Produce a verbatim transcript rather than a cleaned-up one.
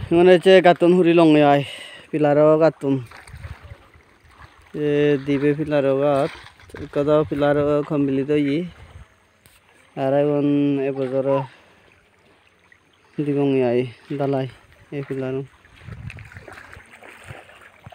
Mana ce katun huri long ay pilaro katun e dibe pilaro gat kada pilaro complete yi aragon e bozoro digong ay dalai e pilaro